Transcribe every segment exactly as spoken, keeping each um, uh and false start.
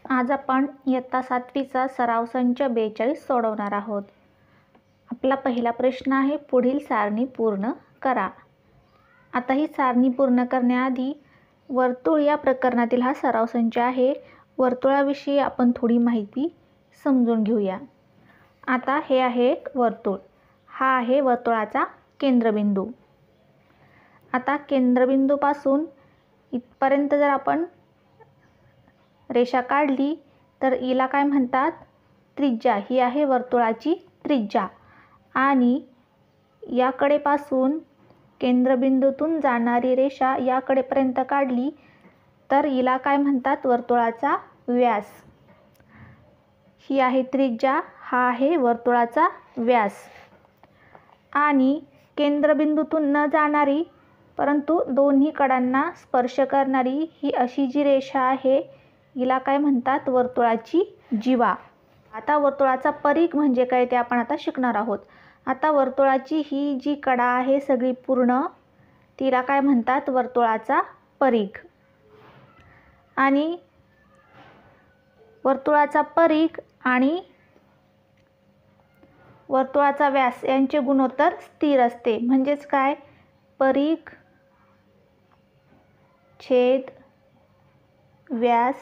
आज आपण इयत्ता सातवीचा सराव संच बेचाळीस सोडवणार आहोत। आपला पहिला प्रश्न आहे, पुढील सारणी पूर्ण करा। आता ही सारणी पूर्ण करण्याआधी वर्तुळ या प्रकरणातील हा सराव संच आहे। वर्तुळाविषयी आपण थोडी माहिती समजून घेऊया। आता हे आहे एक वर्तुळ, हा आहे वर्तुळाचा केंद्रबिंदू। आता केंद्रबिंदूपासून इथपर्यंत जर आपण रेषा काढली तर हिला काय म्हणतात, त्रिज्या। ही आहे वर्तुळाची त्रिज्या। आणि याकडेपासून केंद्रबिंदूतून जाणारी रेषा याकडेपर्यंत काढली तर हिला काय म्हणतात, वर्तुळाचा व्यास। ही आहे त्रिज्या, हा आहे वर्तुळाचा व्यास। आणि केंद्रबिंदूतून न जाणारी परंतु दोन्ही कडांना स्पर्श करणारी ही अशी जी रेषा आहे हिला काय म्हणतात, वर्तुळाची जिवा। आता वर्तुळाचा परिघ म्हणजे काय ते आपण आता शिकणार आहोत। आता वर्तुळाची ही जी कडा आहे सगळी पूर्ण, तिला काय म्हणतात, वर्तुळाचा परिघ। आणि वर्तुळाचा परिघ आणि वर्तुळाचा व्यास यांचे गुणोत्तर स्थिर असते। म्हणजेच काय, परिघ छेद व्यास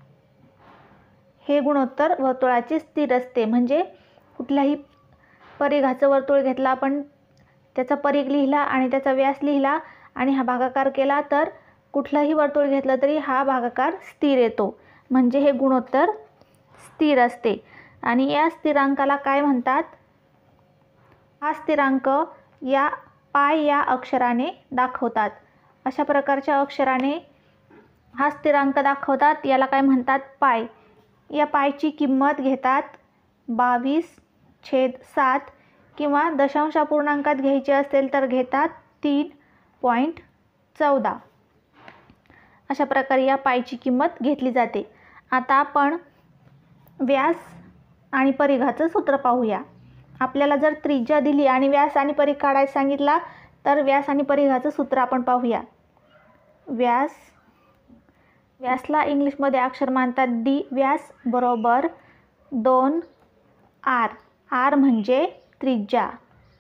हे गुणोत्तर वर्तुळाचे स्थिर असते। म्हणजे कुठल्याही परिघाचं वर्तुळ घेतला आपण, त्याचा परिघ लिहिला आणि त्याचा व्यास लिहिला आणि हा भागाकार केला तर कुठलंही वर्तुळ घेतलं तरी हा भागाकार स्थिर येतो। म्हणजे हे गुणोत्तर स्थिर असते। आणि या स्थिरांकाला काय म्हणतात, हा स्थिरांक या पाय या अक्षराने दाखवतात। अशा प्रकारच्या अक्षराने हा स्थिरांक दाखवतात, याला काय म्हणतात, पाय। या पायची किंमत घेतात बावीस छेद सात किंवा दशांश अपूर्णांकात घ्यायची असेल तर घेतात तीन पॉईंट चौदा। अशा प्रकारे या पायची किंमत घेतली जाते। आता आपण व्यास आणि परिघाचं सूत्र पाहूया। आपल्याला जर त्रिज्या दिली आणि व्यास आणि परिघ काढायला सांगितला तर व्यास आणि परिघाचं सूत्र आपण पाहूया। व्यास, व्यासला इंग्लिशमध्ये अक्षर मानतात डी, व्यास बरोबर दोन आर। आर म्हणजे त्रिज्या।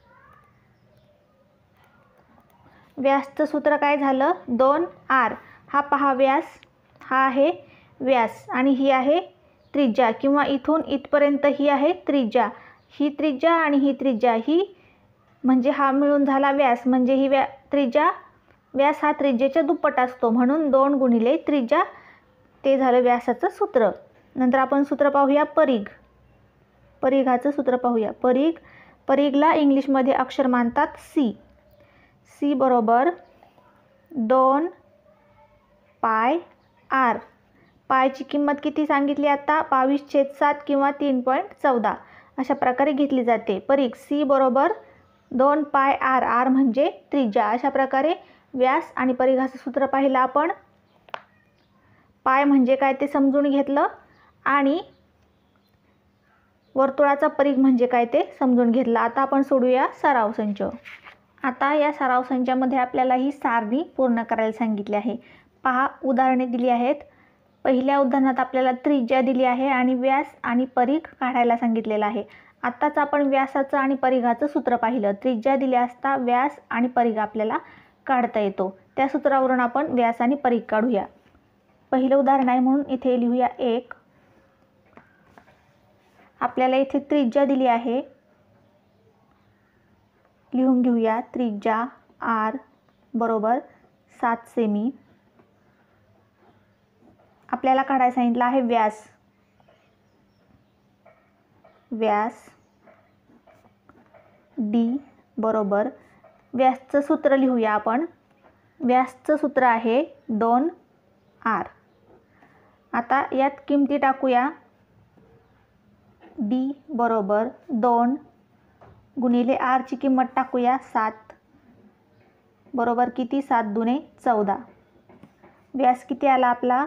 व्यासचं सूत्र काय झालं, दोन आर। हा पहा व्यास, हा आहे व्यास आणि ही आहे त्रिज्या, किंवा इथून इथपर्यंत ही आहे त्रिज्या। ही त्रिज्या आणि ही त्रिज्या, ही म्हणजे हा मिळून झाला व्यास। म्हणजे ही व्या त्रिज्या, व्यास हा त्रिज्येच्या दुप्पट असतो, म्हणून दोन गुणिले त्रिज्या, ते झालं व्यासाचं सूत्र। नंतर आपण सूत्र पाहूया परिघ। परिघाचं सूत्र पाहूया। परिघ, परिघला इंग्लिशमध्ये अक्षर मानतात सी। सी बरोबर दोन पाय आर। पायची किंमत किती सांगितली आता, बावीस छेद सात किंवा तीन पॉईंट चौदा अशा प्रकारे घेतली जाते। परिघ सी बरोबर दोन पाय आर। आर म्हणजे त्रिज्या। अशा प्रकारे व्यास आणि परिघाचं सूत्र पाहिलं आपण। पाय म्हणजे काय ते समजून घेतलं आणि वर्तुळाचा परिघ म्हणजे काय ते समजून घेतलं। आता आपण सोडूया सराव संच। आता या सराव संचामध्ये आपल्याला ही सारणी पूर्ण करायला सांगितली आहे। पहा, उदाहरणे दिली आहेत। पहिल्या उदाहरणात आपल्याला त्रिज्या दिली आहे आणि व्यास आणि परिघ काढायला सांगितलेलं आहे। आत्ताच आपण व्यासाचं आणि परिघाचं सूत्र पाहिलं। त्रिज्या दिली असता व्यास आणि परिघ आपल्याला काढता येतो। त्या सूत्रावरून आपण व्यास आणि परिघ काढूया। पहिलं उदाहरण आहे म्हणून इथे लिहूया एक। आपल्याला इथे त्रिज्या दिली आहे, लिहून घेऊया त्रिज्या आर बरोबर सात सेमी। आपल्याला काढायला सांगितलं आहे व्यास। व्यास डी बरोबर, व्यासचं सूत्र लिहूया आपण। व्यासचं सूत्र आहे दोन आर। आता यात किमती टाकूया। डी बरोबर दोन गुणिले आरची किंमत टाकूया सात, बरोबर किती, सात दुने चौदा। व्यास किती आला आपला,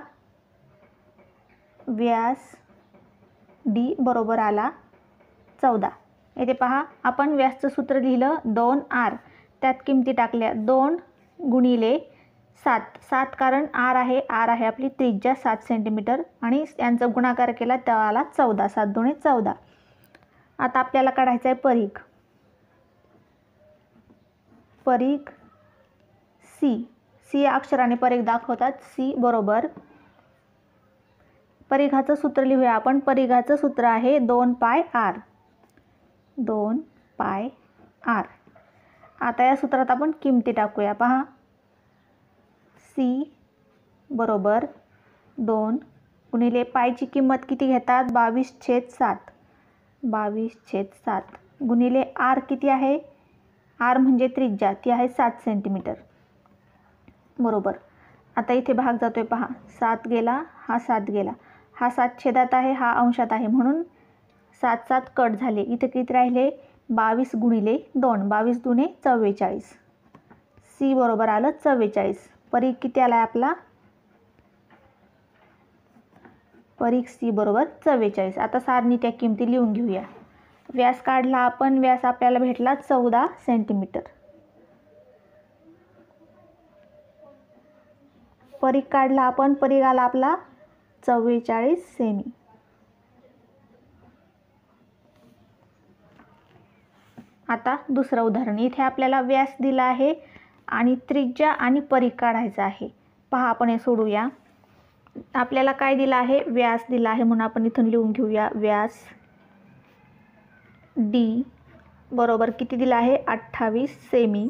व्यास डी बरोबर आला चौदा। येथे पहा, आपण व्यासचं सूत्र लिहिलं दोन आर, त्यात किमती टाकल्या दोन गुणिले सात सात कारण आर आहे, आर आहे आपली त्रिज्या सात सेंटीमीटर आणि यांचा गुणाकार केला तेव्हा आला चौदा, सात दोणे चौदा. आता आपल्याला काढायचं आहे परीघ. परीघ सी. सी या अक्षराने परीघ दाखवतात. सी बरोबर परीघाचं सूत्र लिहूया आपण. परीघाचं सूत्र आहे दोन पाय आर. दोन पाय आर. आता या सूत्रात आपण किमती टाकूया. पहा, सी बरोबर दोन गुणिले पायची किंमत किती घेतात, बावीस छेद सात. बावीस छेद सात गुणिले आर किती आहे, आर म्हणजे त्रिज्या, ती आहे सात सेंटीमीटर बरोबर. आता इथे भाग जातोय पहा, सात गेला, हा सात गेला, हा सात छेदात आहे, हा अंशात आहे, म्हणून सात सात कट झाले. इथे किती राहिले, बावीस गुणिले दोन, बावीस दुणे चव्वेचाळीस. सी बरोबर आलं चव्वेचाळीस. परीघ किती आला आहे आपला, परीघ सी बरोबर चव्वेचाळीस. आता सारणी त्या किमती लिहून घेऊया. व्यास काढला आपण, व्यास आपल्याला भेटला चौदा सेंटीमीटर. परीघ काढला आपण, परीघ आला आपला चव्वेचाळीस सेमी. आता दुसरं उदाहरण. इथे आपल्याला व्यास दिला आहे आणि त्रिज्या आणि परीघ काढायचा आहे. पहा, आपण हे सोडूया. आपल्याला काय दिला आहे, व्यास दिला आहे, म्हणून आपण इथून लिहून घेऊया. व्यास डी बरोबर किती दिला आहे, अठ्ठावीस सेमी.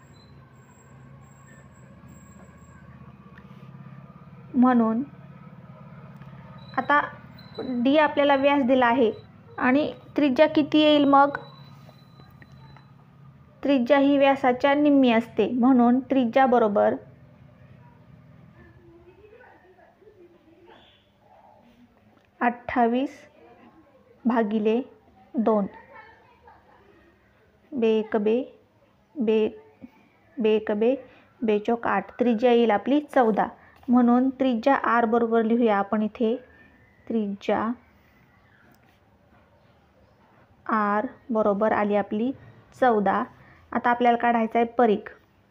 म्हणून आता डी आपल्याला व्यास दिला आहे आणि त्रिज्या किती येईल, मग त्रिज्या ही व्यासाच्या निम्मी असते, म्हणून त्रिज्या बरोबर अठ्ठावीस भागिले दोन. बेक बे बे बेक बे बेचोक आठ. त्रिज्या येईल आपली चौदा, म्हणून त्रिज्या आर बरोबर लिहूया आपण इथे. त्रिज्या आर बरोबर आली आपली चौदा. आता आपल्याला काढायचं आहे परीघ.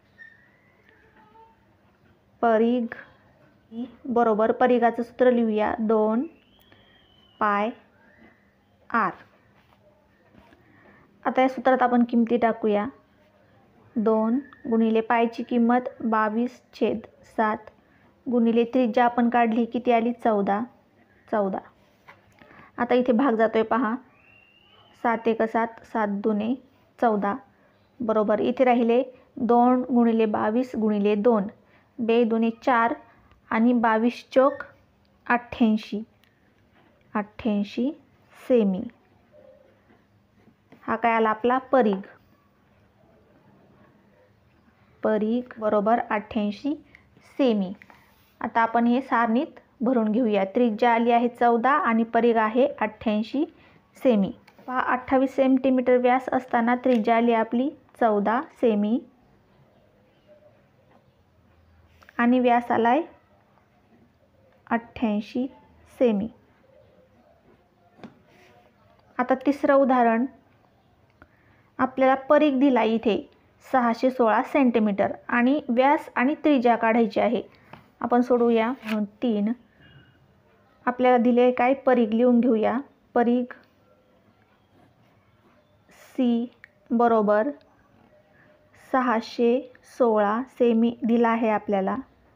परीघ बरोबर परीघाचं सूत्र लिहूया, दोन पाय आर. आता या सूत्रात आपण किमती टाकूया. दोन गुणिले पायची किंमत बावीस छेद सात गुणिले त्रिज्या आपण काढली, किती आली, चौदा. चौदा. आता इथे भाग जातोय पहा, सात एक सात, सात दुने चौदा बरोबर. इथे राहिले दोन गुणिले बावीस गुणिले दोन, बे दुने चार आणि बावीस चौक अठ्ठ्याऐंशी. अठ्ठ्याऐंशी सेमी. हा काय आला आपला परीघ. परीघ बरोबर अठ्ठ्याऐंशी सेमी. आता आपण हे सारणीत भरून घेऊया. त्रिज्या आली आहे चौदा आणि परीघ आहे अठ्ठ्याऐंशी सेमी. पहा, अठ्ठावीस सेंटीमीटर व्यास असताना त्रिज्या आली आपली चौदा सेमी आणि व्यास आलाय अठ्ठ्याऐंशी सेमी. आता तिसरं उदाहरण. आपल्याला परीघ दिला इथे सहाशे सोळा सेंटीमीटर आणि व्यास आणि त्रिज्या काढायची आहे. आपण सोडूया. म्हणून तीन आपल्याला दिले काय, परीघ लिहून घेऊया. परीघ सी बरोबर सहाशे सोळा सेमी दिला आहे आपल्याला.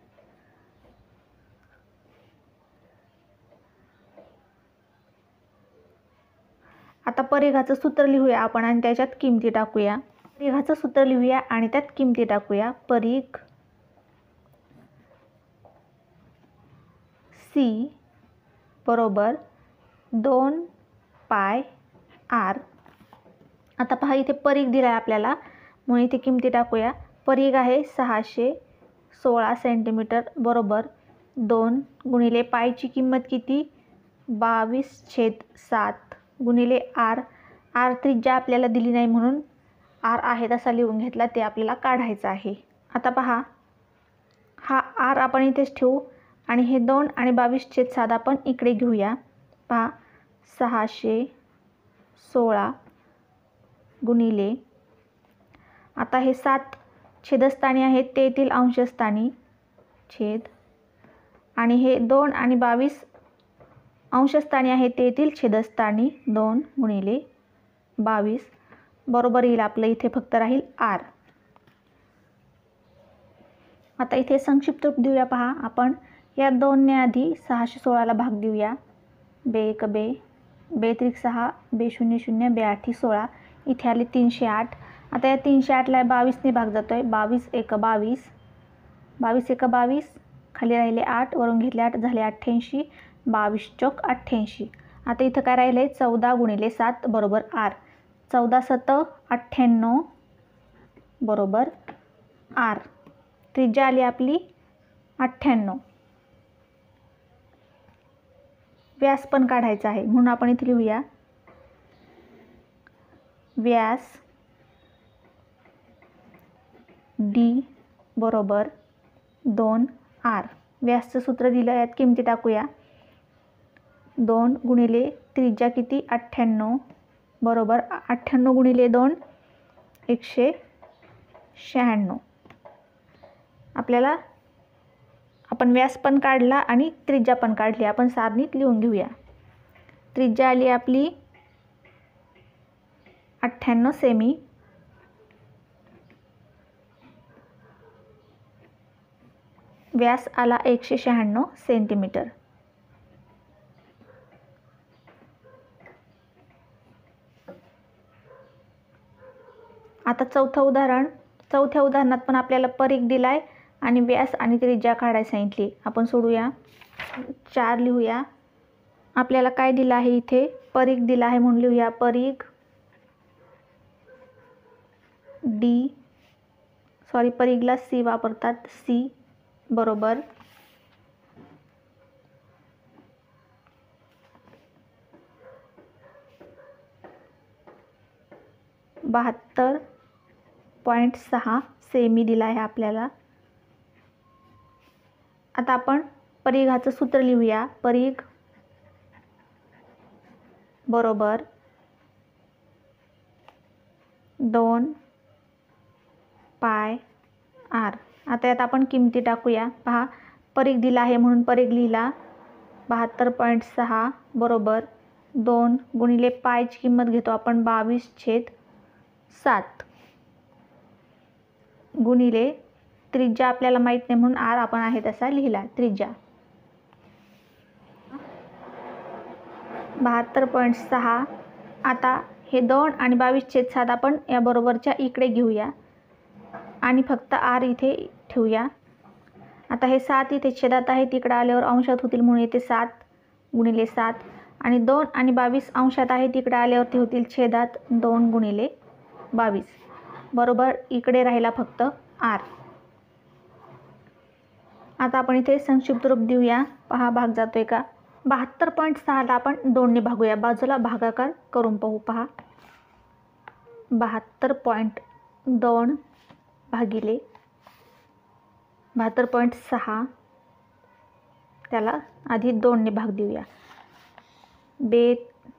आता परीघाचं सूत्र लिहूया आपण आणि त्याच्यात किमती टाकूया. परीघाचं सूत्र लिहूया आणि त्यात किमती टाकूया. परीघ सी बरोबर दोन पाय आर. आता पहा, इथे परीघ दिला आहे आपल्याला, म्हणून इथे किमती टाकूया. परीघ आहे सहाशे सोळा सेंटीमीटर बरोबर दोन गुणिले पायची किंमत किती, बावीस छेद सात गुणिले आर. आर त्रिज्या आपल्याला दिली नाही म्हणून आर आहे तसा लिहून घेतला, ते आपल्याला काढायचं आहे. आता पहा, हा आर आपण इथेच ठेवू आणि हे दोन आणि बावीस छेद सात आपण इकडे घेऊया. पहा, सहाशे सोळा गुणिले, आता हे सात छेदस्थानी आहेत ते येतील अंशस्थानी, छेद, आणि हे दोन आणि बावीस अंशस्थानी आहे ते येतील छेदस्थानी, दोन गुणिले बावीस बरोबर येईल आपलं इथे फक्त राहील आर. आता इथे संक्षिप्त रूप देऊया. पहा, आपण या दोनने आधी सहाशे सोळाला भाग देऊया. बे एक बे, बे त्रिक सहा, बे शून्य शून्य, बे आठी सोळा, इथे आले तीनशे आठ. आता या तीनशे आठला बावीसने भाग जातो आहे. बावीस एक बावीस, बावीस एक बावीस, खाली राहिले आठ, वरून घेतले आठ, झाले अठ्ठ्याऐंशी, बावीस चौक अठ्ठ्याऐंशी. आता इथं काय राहिले चौदा गुणिले सात बरोबर आर. चौदा सत अठ्ठ्याण्णव बरोबर आर. त्रिज्या आली आपली अठ्ठ्याण्णव. व्यास पण काढायचा आहे म्हणून आपण इथे लिहूया व्यास डी बरोबर दोन आर. व्यासचं सूत्र दिलं, यात किमती टाकूया. दोन गुणिले त्रिज्या किती अठ्ठ्याण्णव बरोबर अठ्ठ्याण्णव गुणिले दोन एकशे शहाण्णव. आपल्याला आपण व्यास पण काढला आणि त्रिज्या पण काढली. आपण सारणीत लिहून घेऊया. त्रिज्या आली आपली अठ्ठ्याण्णव सेमी, व्यास आला एकशे शहाण्णव सेंटीमीटर. आता चौथं उदाहरण. चौथ्या उदाहरणात पण आपल्याला परिघ दिलाय आणि व्यास आणि त्रिज्या काढायला सांगितली. आपण सोडूया. चार लिहूया. आपल्याला काय दिलं आहे इथे परिघ दिला आहे म्हणून लिहूया परिघ डी, सॉरी परिघला सी वापरतात, सी बरोबर बहात्तर पॉईंट सहा सेमी दिला आहे आपल्याला. आता आपण परिघाचं सूत्र लिहूया. परिघ बरोबर दोन पाय आर. आता यात आपण किमती टाकूया. पहा, परिघ दिला आहे म्हणून परिघ लिहिला बहात्तर पॉईंट सहा बरोबर दोन गुणिले पायची किंमत घेतो आपण बावीस छेद सात गुणिले त्रिज्या आपल्याला माहीत नाही म्हणून आर आपण आहे तसा लिहिला. त्रिज्या बहात्तर पॉईंट सहा. आता हे दोन आणि बावीस छेद सात आपण या बरोबरच्या इकडे घेऊया आणि फक्त आर इथे ठेवूया. आता हे सात इथे छेदात आहे, तिकडे आल्यावर अंशात होतील म्हणून येते सात गुणिले सात, आणि दोन आणि बावीस अंशात आहे, तिकडे आल्यावरती होतील छेदात दोन गुणिले बावीस बरोबर इकडे राहिला फक्त आर. आता आपण इथे संक्षिप्त रूप देऊया. पहा भाग जातोय का. बहात्तर पॉईंट सहाला आपण दोनने भागूया. बाजूला भागाकार करून पाहू. पहा, बहात्तर पॉईंट दोन भागिले बहात्तर पॉईंट सहा, त्याला आधी दोनने भाग देऊया. बे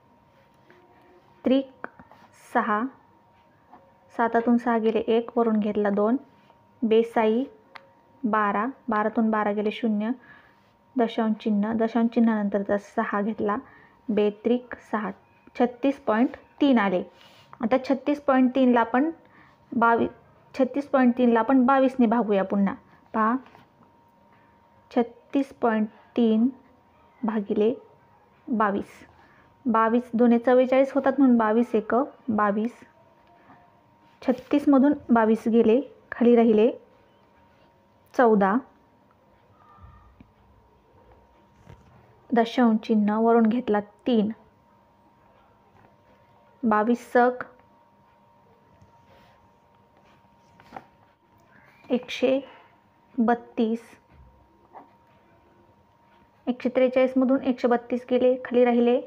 त्रिक सहा, सातातून सहा गेले एक, वरून घेतला दोन, बेसाई बारा, बारातून बारा गेले शून्य, दशांश चिन्ह, दशांश चिन्हानंतरचा सहा घेतला, बेत्रिक सहा, छत्तीस पॉईंट तीन आले. आता छत्तीस पॉईंट तीनला आपण बावीस छत्तीस पॉईंट तीनला आपण बावीसने भागूया पुन्हा. पहा, छत्तीस पॉईंट तीन भागिले बावीस, बावीस दोन्ही चव्वेचाळीस होतात म्हणून बावीस एक बावीस, छत्तीसमधून बावीस गेले, खाली राहिले चौदा, दशांश चिन्ह, वरून घेतला तीन, बावीस सक एकशे बत्तीस, एकशे त्रेचाळीसमधून एकशे बत्तीस गेले, खाली राहिले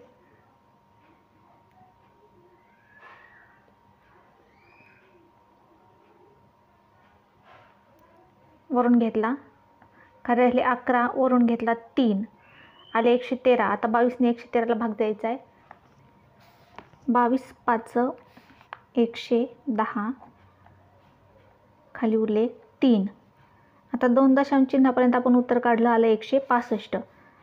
वरून घेतला, खाली राहिले अकरा, वरून घेतला तीन, आले एकशे तेरा. आता बावीसने एकशे तेराला भाग द्यायचा आहे. बावीस पाच एकशे दहा, खाली उरले तीन, आता दोन दशांश चिन्हापर्यंत आपण उत्तर काढलं, आलं एकशे पासष्ट.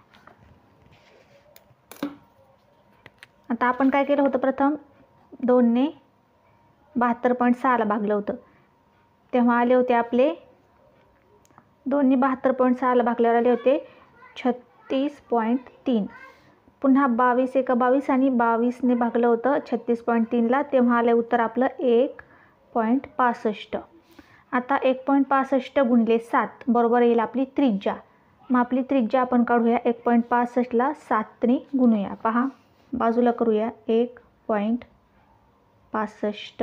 आता आपण काय केलं होतं, प्रथम दोनने बहात्तर पॉईंट सहाला भागलं होतं, तेव्हा आले होते आपले दोनने बहात्तर पॉईंट सहाला भागल्यावर आले होते छत्तीस पॉईंट तीन. पुन्हा बावीस एका बावीस आणि बावीसने भागलं होतं छत्तीस पॉईंट तीनला, तेव्हा आलं उत्तर आपलं एक पॉईंट पासष्ट. आता एक पॉईंट पासष्ट गुणिले सात बरोबर येईल आपली त्रिज्या. मग आपली त्रिज्या आपण काढूया, एक पॉईंट पासष्टला सातने गुणूया. पहा बाजूला करूया, एक पॉईंट पासष्ट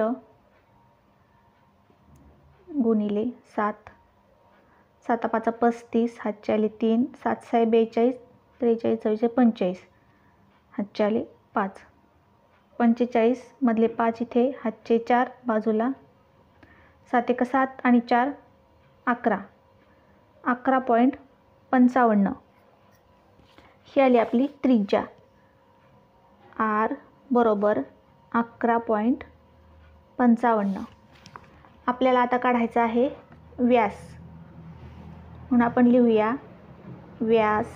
गुणिले सात, साता पाचा पस्तीस, हातच्या आले तीन, सात सहा बेचाळीस, त्रेचाळीस चव्वेचाळीस पंचेचाळीस, हातच्या आले पाच, पंचेचाळीस मधले पाच इथे, हातचे चार बाजूला, सात एक सात आणि चार अकरा, अकरा पॉईंट पंचावन्न ही आली आपली त्रिज्या. आर बरोबर अकरा पॉईंट पंचावन्न. आपल्याला आता काढायचा आहे व्यास, म्हणून आपण लिहूया व्यास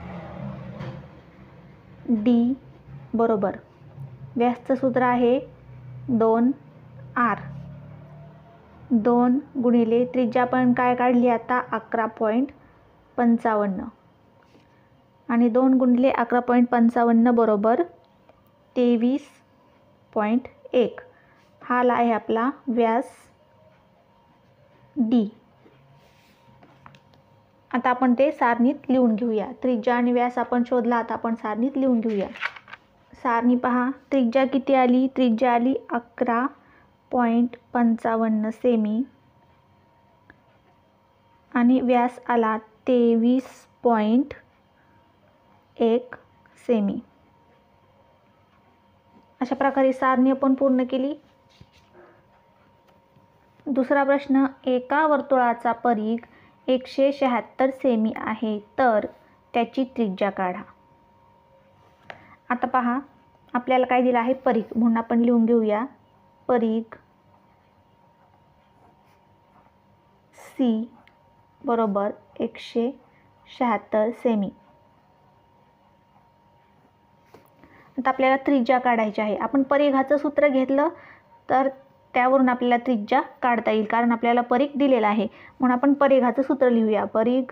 डी बरोबर, व्यासचं सूत्र आहे दोन आर. दोन गुणिले त्रिज्या आपण काय काढली आता, अकरा पॉईंट पंचावन्न, आणि दोन गुणिले अकरा पॉईंट पंचावन्न बरोबर तेवीस पॉईंट एक. हा आला आहे आपला व्यास डी. आता आपण ते सारणीत लिहून घेऊया. त्रिज्या आणि व्यास आपण शोधला, आता आपण सारणीत लिहून घेऊया. सारणी पहा, त्रिज्या किती आली, त्रिज्या आली अकरा पॉईंट पंचावन्न सेमी आणि व्यास आला तेवीस पॉईंट एक सेमी. अशा प्रकारे सारणी आपण पूर्ण केली. दुसरा प्रश्न, एका वर्तुळाचा परिघ एकशे शहात्तर सेमी आहे, तर त्याची त्रिज्या काढा. आता पहा, आपल्याला काय दिलं आहे, परिघ, म्हणून आपण लिहून घेऊया परिघ सी बरोबर एकशे शहात्तर सेमी. आता आपल्याला त्रिज्या काढायची आहे. आपण परिघाचं सूत्र घेतलं तर त्यावरून आपल्याला त्रिज्या काढता येईल, कारण आपल्याला परिघ दिलेला आहे, म्हणून आपण परिघाचं सूत्र लिहूया. परिघ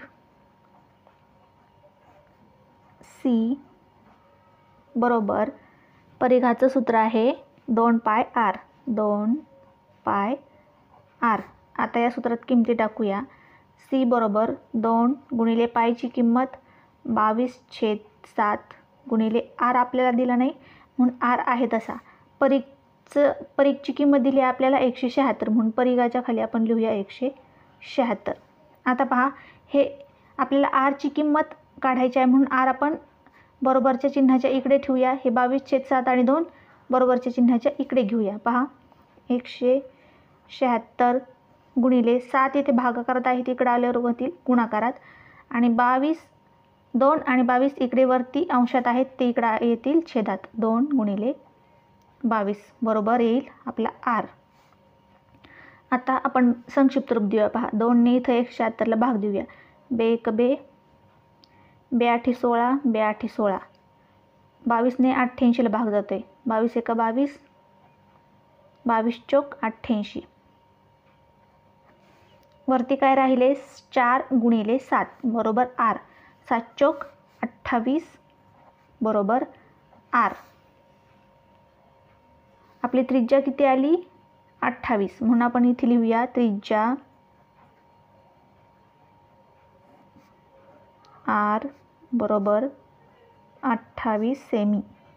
सी बरोबर, परिघाचं सूत्र आहे दोन पाय आर, दोन पाय आर. आता या सूत्रात किमती टाकूया. सी बरोबर दोन गुणिले पायची किंमत बावीस छेद सात गुणिले आर आपल्याला दिला नाही, म्हणून आर आहे तसा. परिघचं परिघची किंमत दिली आहे आपल्याला एकशे शहात्तर, म्हणून परिघाच्या खाली आपण लिहूया एकशे शहात्तर. आता पहा, हे आपल्याला आरची किंमत काढायची आहे, म्हणून आर आपण बरोबरच्या चिन्हाच्या इकडे ठेवूया. हे बावीस छेद सात आणि दोन बरोबरच्या चिन्हाच्या इकडे घेऊया. पहा, एकशे शहात्तर गुणिले सात इथे भागाकारात आहे, तिकडे आल्यावर होतील गुणाकारात, आणि बावीस दोन आणि बावीस इकडे वरती अंशात आहेत, ते इकडे येतील छेदात. दोन गुणिले बावीस बरोबर येईल आपला आर. आता आपण संक्षिप्त रूप देऊया. पहा, दोनने इथं एकशे शहात्तरला भाग देऊया. बे एक बे, बे आठी सोळा, बे आठी सोळा, बावीसने अठ्ठ्याऐंशीला भाग जातोय. बावीस एका बावीस, बावीस चौक अठ्ठ्याऐंशी. वरती काय राहिले, चार गुणिले सात बरोबर आर, सात चौक अठ्ठावीस बरोबर आर. आपली त्रिज्या किती आली, अठ्ठावीस, म्हणून आपण इथे लिहूया त्रिज्या आर बरोबर अठ्ठावीस सेमी.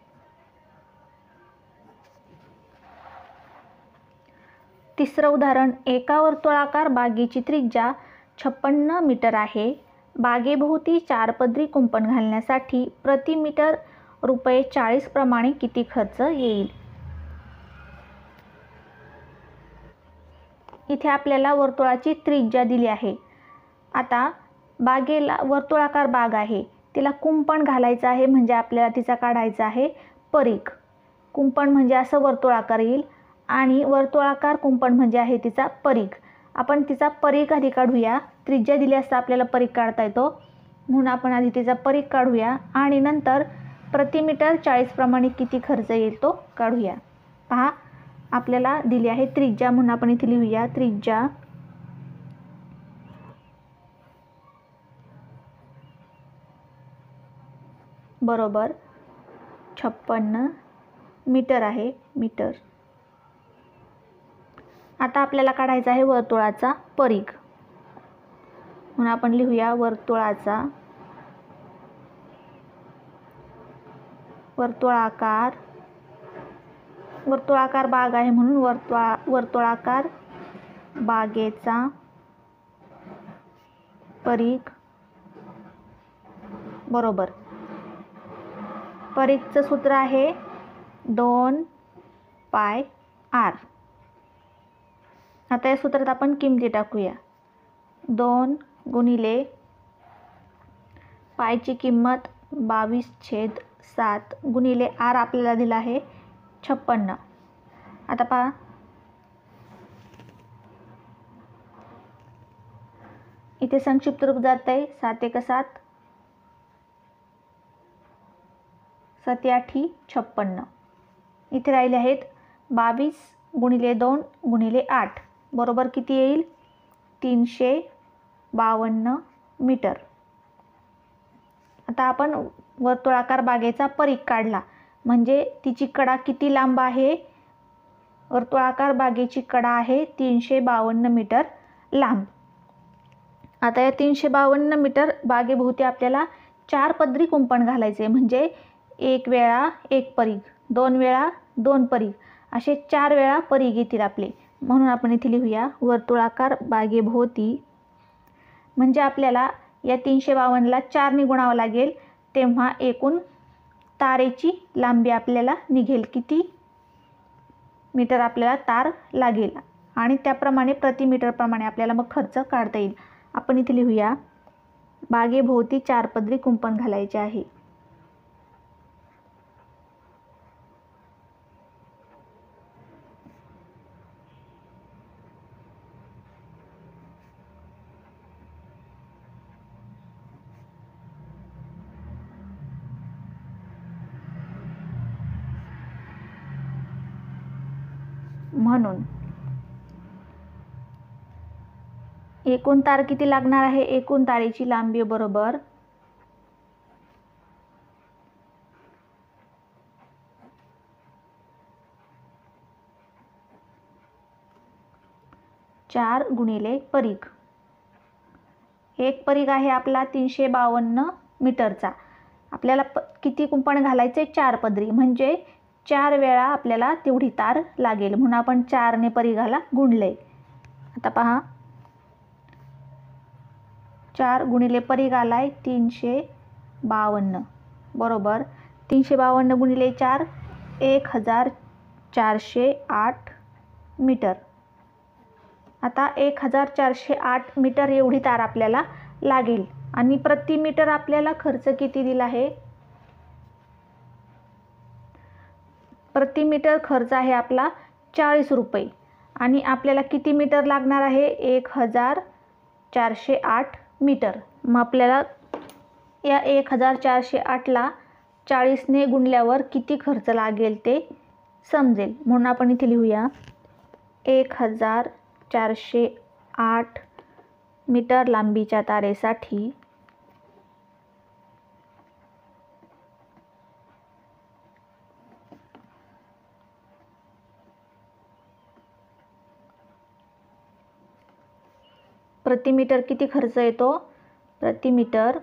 तिसरं उदाहरण, एका वर्तुळाकार बागेची त्रिज्या छप्पन्न मीटर आहे. बागेभोवती चार पदरी कुंपण घालण्यासाठी प्रति मीटर रुपये चाळीस प्रमाणे किती खर्च येईल. इथे आपल्याला वर्तुळाची त्रिज्या दिली आहे. आता बागेला वर्तुळाकार बाग आहे, तिला कुंपण घालायचं आहे, म्हणजे आपल्याला तिचा काढायचा आहे परिघ. कुंपण म्हणजे असं वर्तुळाकार येईल आणि वर्तुळाकार कुंपण म्हणजे आहे तिचा परिघ. आपण तिचा परिघ आधी काढूया. त्रिज्या दिली असता आपल्याला परीघ काढता येतो, म्हणून आपण आधी त्याचा परीघ काढूया आणि नंतर प्रति मीटर चाळीस प्रमाणे किती खर्च येईल तो काढूया. पहा, आपल्याला दिली आहे त्रिज्या, म्हणून आपण इथे लिहूया त्रिज्या बरोबर छप्पन्न मीटर आहे मीटर. आता आपल्याला काढायचा आहे वर्तुळाचा परीघ, म्हणून आपण लिहूया वर्तुळाचा वर्तुळाकार वर्तुळाकार बाग आहे म्हणून वर्तुळा वर्तुळाकार बागेचा परीघ बरोबर. परीघचं सूत्र आहे दोन पाय आर. आता या सूत्रात आपण किमती टाकूया. दोन गुणिले पायची किंमत बावीस छेद सात गुणिले आर आपल्याला दिला आहे छप्पन्न. आता पहा, इथे संक्षिप्त रूप जात आहे सात एक सात, सात आठी छप्पन्न. इथे राहिले आहेत बावीस गुणिले दोन गुणिले आठ बरोबर किती येईल, तीनशे बावन्न मीटर. आता आपण वर्तुळाकार बागेचा परीघ काढला, म्हणजे तिची कडा किती लांब आहे, वर्तुळाकार बागेची कडा आहे तीनशे बावन्न मीटर लांब. आता या तीनशे बावन्न मीटर बागेभोवती आपल्याला चार पदरी कुंपण घालायचे, म्हणजे एक वेळा एक परीघ, दोन वेळा दोन परीघ, असे चार वेळा परीघ येतील आपले. म्हणून आपण इथे लिहूया वर्तुळाकार बागेभोवती, म्हणजे आपल्याला या तीनशे बावन्नला चारने गुणावं लागेल, तेव्हा एकूण तारेची लांबी आपल्याला निघेल, किती मीटर आपल्याला तार लागेल, आणि त्याप्रमाणे प्रति मीटर प्रमाणे आपल्याला मग खर्च काढता येईल. आपण इथे लिहूया बागेभोवती चार पदरी कुंपण घालायचे आहे. म्हणून एकूण तार किती लागणार आहे, एकूण तारेची लांबी बरोबर चार गुणिले परीघ. एक परीघ आहे आपला तीनशे बावन्न मीटरचा, आपल्याला प किती कुंपण घालायचे, चार पदरी, म्हणजे चार वेळा आपल्याला तेवढी तार लागेल, म्हणून आपण चारने परीघाला गुणले. आता पहा, चार गुणिले परीघ आलाय तीनशे बावन्न बरोबर तीनशे बावन्न गुणिले चार एक हजार चारशे आठ मीटर. आता एक हजार चारशे आठ मीटर एवढी तार आपल्याला लागेल, आणि प्रति मीटर आपल्याला खर्च किती दिला आहे, प्रति मीटर खर्च आहे आपला चाळीस रुपये, आणि आपल्याला किती मीटर लागणार आहे, एक हजार चारशे आठ मीटर. मग आपल्याला या एक हजार चारशे आठला चाळीसने गुणल्यावर किती खर्च लागेल ते समजेल, म्हणून आपण इथे लिहूया एक हजार चारशे आठ मीटर लांबीच्या तारेसाठी प्रति मीटर किती खर्च येतो, प्रति मीटर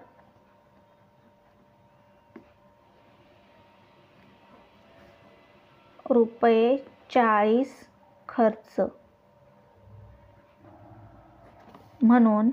रुपये चाळीस खर्च. म्हणून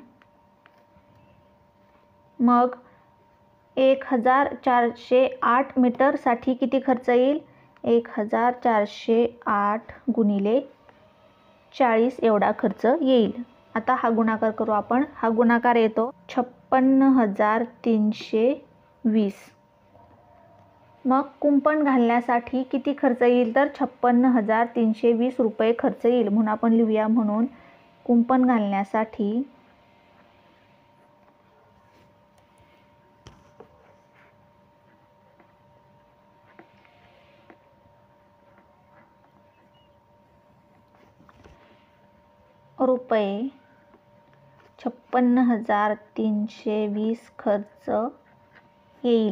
मग एक हजार चारशे आठ मीटरसाठी किती खर्च येईल, एक हजार चारशे आठ गुणिले चाळीस एवढा खर्च येईल. आता हा गुणाकार करू आपण, हा गुणाकार येतो छप्पन्न हजार तीनशे वीस. मग कुंपण घालण्यासाठी किती खर्च येईल, तर छप्पन्न हजार तीनशे वीस रुपये खर्च येईल, म्हणून आपण लिहूया म्हणून कुंपण घालण्यासाठी रुपये छप्पन्न हजार तीनशे वीस खर्च येईल.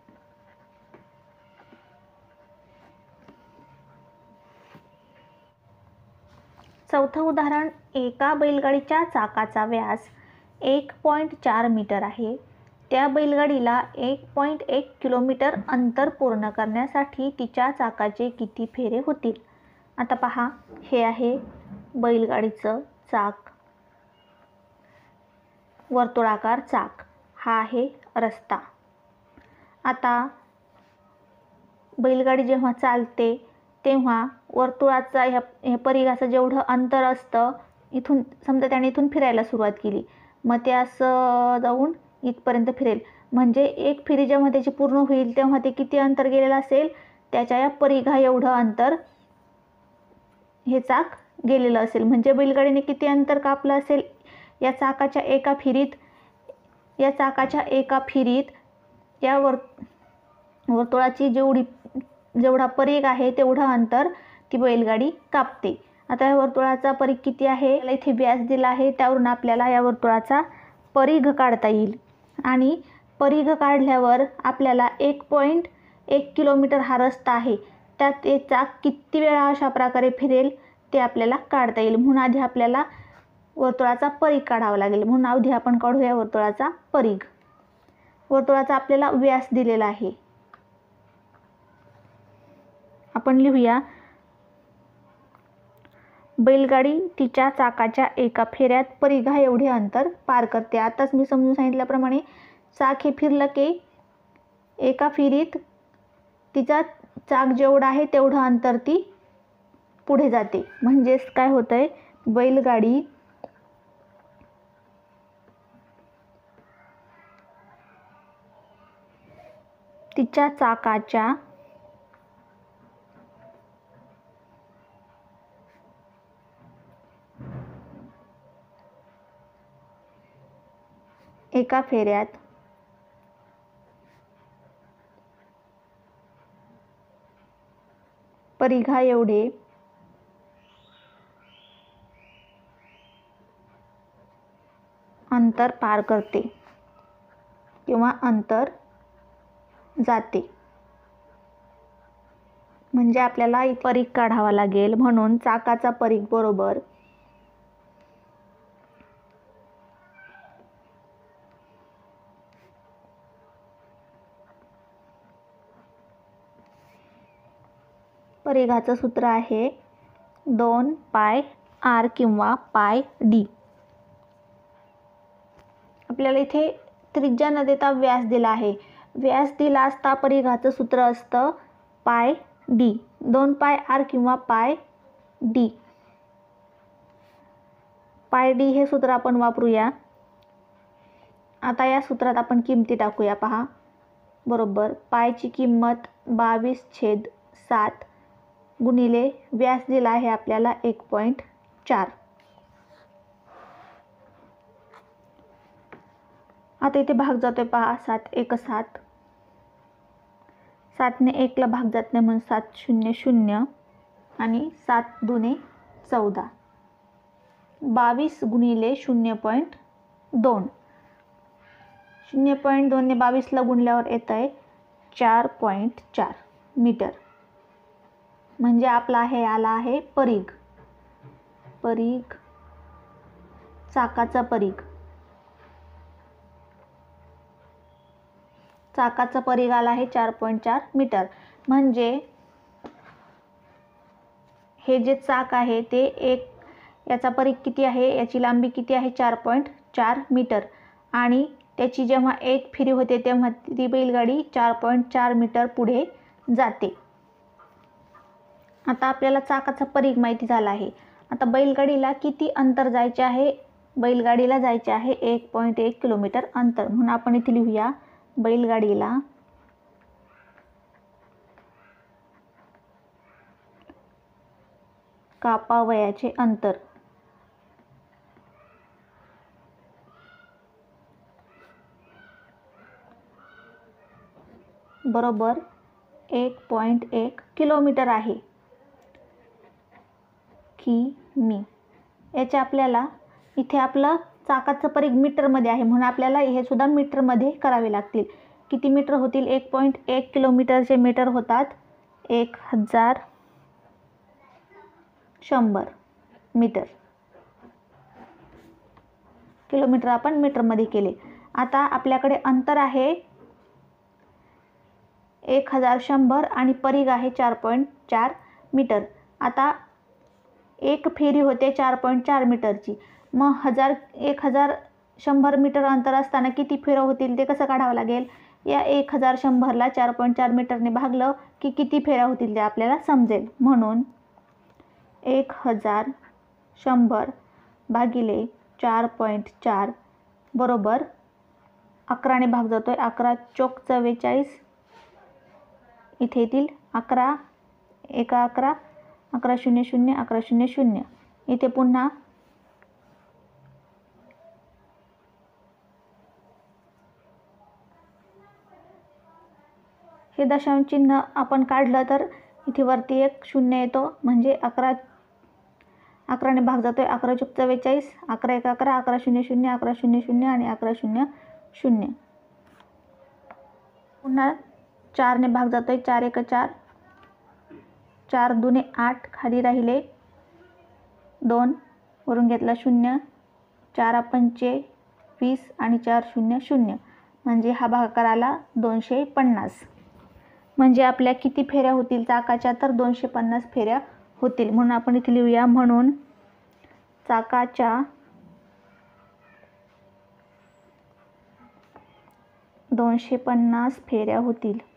चौथं उदाहरण, एका बैलगाडीच्या चाकाचा व्यास एक पॉईंट चार मीटर आहे. त्या बैलगाडीला एक पॉईंट एक किलोमीटर अंतर पूर्ण करण्यासाठी तिच्या चाकाचे किती फेरे होतील? आता पहा, हे आहे बैलगाडीचं चाक, वर्तुळाकार चाक, हा आहे रस्ता. आता बैलगाडी जेव्हा चालते तेव्हा वर्तुळाचा ह्या ह्या परिघाचं जेवढं अंतर असतं, इथून समजा त्याने इथून फिरायला सुरुवात केली, मग ते असं जाऊन इथपर्यंत फिरेल. म्हणजे एक फेरी जेव्हा त्याची पूर्ण होईल तेव्हा ते किती अंतर गेलेलं असेल, त्याच्या या परिघा एवढं अंतर हे चाक गेलेलं असेल. म्हणजे बैलगाडीने किती अंतर कापलं असेल या चाकाच्या एका फिरीत. या चाकाच्या एका फिरीत या वर वर्तुळाची जेवढी जेवढा परिघ आहे तेवढं अंतर ती बैलगाडी कापते. आता या वर्तुळाचा परिघ किती आहे, त्याला इथे व्यास दिला आहे, त्यावरून आपल्याला या वर्तुळाचा परिघ काढता येईल. आणि परिघ काढल्यावर आपल्याला एक पॉईंट एक किलोमीटर हा रस्ता आहे, त्यात ते चाक किती वेळा अशा प्रकारे फिरेल ते आपल्याला काढता येईल. म्हणून आधी आपल्याला वर्तुळाचा परिघ काढावा लागेल. म्हणून आधी आपण काढूया वर्तुळाचा परिघ. वर्तुळाचा आपल्याला व्यास दिलेला आहे, आपण लिहूया, बैलगाडी तिच्या चाकाच्या एका फेऱ्यात परिघा एवढे अंतर पार करते. आताच मी समजून सांगितल्याप्रमाणे चाक हे फिरलं की एका फेरीत तिचा चाक जेवढं आहे तेवढं अंतर ती पुढे जाते. म्हणजेच काय होतंय, बैलगाडी तिच्या चाकाच्या एका फेऱ्यात परिघा एवढे अंतर पार करते किंवा अंतर जाते. म्हणजे आपल्याला परिघ काढावा लागेल. म्हणून चाकाचा परिघ बरोबर परिघाचं सूत्र आहे दोन पाय आर किंवा पाय डी. आपल्याला इथे त्रिज्या न देता व्यास दिला आहे. व्यास दिला असता परिघाचं सूत्र असतं पाय डी, दोन पाय आर किंवा पाय डी. पाय डी हे सूत्र आपण वापरूया. आता या सूत्रात आपण किमती टाकूया. पहा, बरोबर पायची किंमत बावीस छेद सात गुणिले व्यास दिला आहे आपल्याला एक पॉईंट चार. आता इथे भाग जातोय, पहा, सात एक सात, सातने एकला भाग जात नाही म्हणून सात शून्य शून्य आणि सात दुने चौदा. बावीस गुणिले शून्य पॉईंट दोन, शून्य पॉईंट दोनने बावीसला गुणल्यावर येत आहे चार पॉईंट चार मीटर. म्हणजे आपला हे आला आहे परिघ, परिघ चाकाचा परिघ. चाकाचा परिघ आला आहे चार पॉईंट चार मीटर. म्हणजे हे जे चाक आहे ते एक, याचा परिघ किती आहे, याची लांबी किती आहे, चार पॉईंट चार मीटर. आणि त्याची जेव्हा एक फिरी होते तेव्हा ती बैलगाडी चार पॉईंट चार मीटर पुढे जाते. आता आपल्याला चाकाचा परिघ माहिती झाला आहे. आता बैलगाडीला किती अंतर जायचे आहे, बैलगाडीला जायचे आहे एक पॉईंट एक किलोमीटर अंतर. म्हणून आपण इथे लिहूया, बैलगाडीला कापावयाचे अंतर बरोबर एक पॉईंट एक किलोमीटर आहे. किमी याच्या आपल्याला इथे आपलं चाकाचं परीघ मीटरमध्ये आहे म्हणून आपल्याला हे सुद्धा मीटरमध्ये करावे लागतील. किती मीटर होतील? एक पॉईंट एक किलोमीटरचे मीटर होतात एक हजार शंभर मीटर. किलोमीटर आपण मीटरमध्ये केले. आता आपल्याकडे अंतर आहे एक हजार शंभर आणि परीघ आहे चार पॉईंट चार मीटर. आता एक फेरी होते चार पॉईंट चार मीटरची. मग हजार एक हजार शंभर मीटर अंतर असताना किती फेऱ्या होतील ते कसं काढावं लागेल? या एक हजार शंभरला चार पॉईंट चार मीटरने भागलं की किती फेऱ्या होतील ते आपल्याला समजेल. म्हणून एक हजार शंभर भागिले चार पॉईंट चार बरोबर अकराने भाग जातो आहे. अकरा चोक चव्वेचाळीस. इथे येतील अकरा एका अकरा, अकरा शून्य शून्य, अकरा शून्य शून्य. इथे पुन्हा हे दशांश चिन्ह आपण काढलं तर इथे वरती एक शून्य येतो म्हणजे अकरा अकराने भाग जातो आहे. अकरा चोक चव्वेचाळीस, अकरा एक अकरा, अकरा शून्य शून्य, अकरा शून्य शून्य आणि अकरा शून्य शून्य. पुन्हा चारने भाग जातो आहे. चार एक चार, चार दुने आठ, खाली राहिले दोन, वरून घेतला शून्य, चार पंचे वीस आणि चार शून्य शून्य म्हणजे हा भागाकार आला दोनशे पन्नास. म्हणजे आपल्या किती फेऱ्या होतील चाकाच्या? तर दोनशे पन्नास फेऱ्या होतील. म्हणून आपण इथे लिहूया, म्हणून चाकाच्या दोनशे पन्नास फेऱ्या होतील.